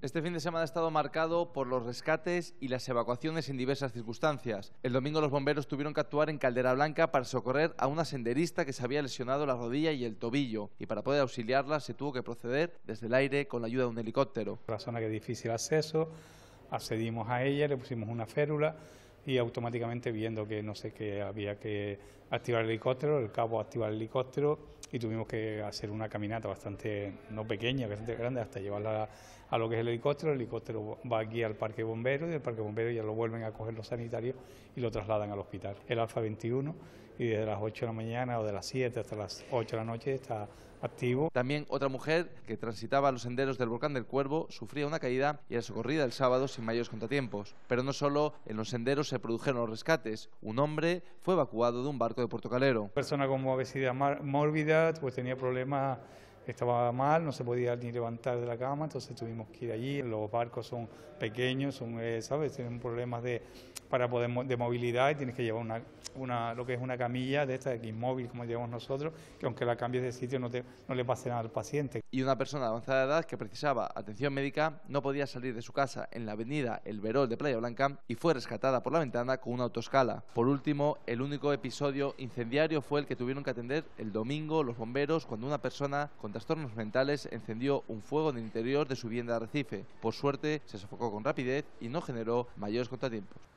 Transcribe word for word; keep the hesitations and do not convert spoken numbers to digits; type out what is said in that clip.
Este fin de semana ha estado marcado por los rescates y las evacuaciones en diversas circunstancias. El domingo los bomberos tuvieron que actuar en Caldera Blanca para socorrer a una senderista que se había lesionado la rodilla y el tobillo, y para poder auxiliarla se tuvo que proceder desde el aire con la ayuda de un helicóptero. La zona que es difícil acceso, accedimos a ella, le pusimos una férula y automáticamente, viendo que no sé qué, había que activar el helicóptero, el cabo activar el helicóptero y tuvimos que hacer una caminata bastante, no pequeña, bastante grande, hasta llevarla a, a lo que es el helicóptero. El helicóptero va aquí al parque bombero y del parque bombero ya lo vuelven a coger los sanitarios y lo trasladan al hospital. El Alfa veintiuno, y desde las ocho de la mañana o de las siete hasta las ocho de la noche está activo. También otra mujer que transitaba los senderos del volcán del Cuervo sufría una caída y era socorrida el sábado sin mayores contratiempos. Pero no solo en los senderos se produjeron los rescates. Un hombre fue evacuado de un barco de Puerto Calero. Persona con obesidad mórbida, pues tenía problemas, estaba mal, no se podía ni levantar de la cama, entonces tuvimos que ir allí. Los barcos son pequeños, son, eh, ¿sabes? Tienen problemas de, para poder, de movilidad, y tienes que llevar una, una, lo que es una camilla de esta de X-Móvil, como llevamos nosotros, que aunque la cambies de sitio no, te, no le pase nada al paciente. Y una persona de avanzada edad que precisaba atención médica no podía salir de su casa en la avenida El Verol de Playa Blanca y fue rescatada por la ventana con una autoescala. Por último, el único episodio incendiario fue el que tuvieron que atender el domingo los bomberos cuando una persona con trastornos mentales encendió un fuego en el interior de su vivienda de Arrecife. Por suerte se sofocó con rapidez y no generó mayores contratiempos.